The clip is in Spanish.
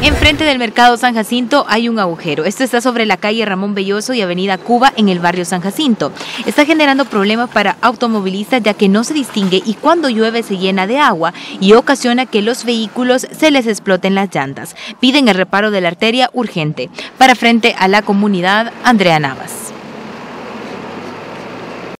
Enfrente del mercado San Jacinto hay un agujero. Esto está sobre la calle Ramón Belloso y avenida Cuba en el barrio San Jacinto. Está generando problemas para automovilistas ya que no se distingue y cuando llueve se llena de agua y ocasiona que los vehículos se les exploten las llantas. Piden el reparo de la arteria urgente. Para Frente a la Comunidad, Andrea Navas.